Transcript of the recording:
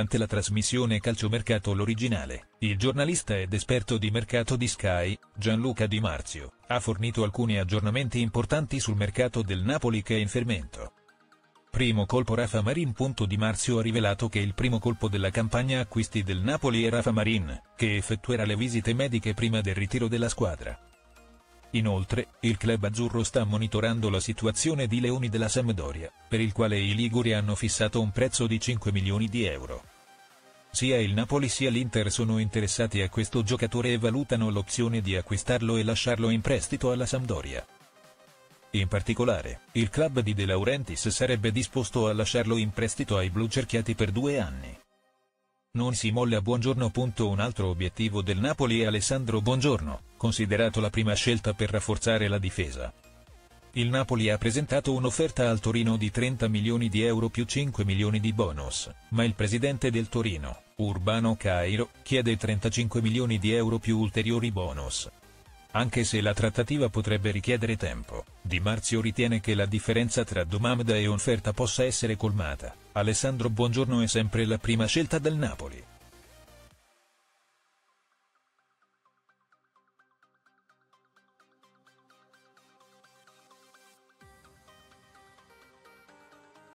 durante la trasmissione Calciomercato l'originale, il giornalista ed esperto di mercato di Sky, Gianluca Di Marzio, ha fornito alcuni aggiornamenti importanti sul mercato del Napoli che è in fermento. Primo colpo Rafa Marin. Di Marzio ha rivelato che il primo colpo della campagna acquisti del Napoli è Rafa Marin, che effettuerà le visite mediche prima del ritiro della squadra. Inoltre, il club azzurro sta monitorando la situazione di Leoni della Sampdoria, per il quale i liguri hanno fissato un prezzo di 5 milioni di euro. Sia il Napoli sia l'Inter sono interessati a questo giocatore e valutano l'opzione di acquistarlo e lasciarlo in prestito alla Sampdoria. In particolare, il club di De Laurentiis sarebbe disposto a lasciarlo in prestito ai blucerchiati per 2 anni. Non si molla Buongiorno. Un altro obiettivo del Napoli è Alessandro Buongiorno, considerato la prima scelta per rafforzare la difesa. Il Napoli ha presentato un'offerta al Torino di 30 milioni di euro più 5 milioni di bonus, ma il presidente del Torino, Urbano Cairo, chiede 35 milioni di euro più ulteriori bonus. Anche se la trattativa potrebbe richiedere tempo, Di Marzio ritiene che la differenza tra domanda e offerta possa essere colmata. Alessandro Buongiorno è sempre la prima scelta del Napoli.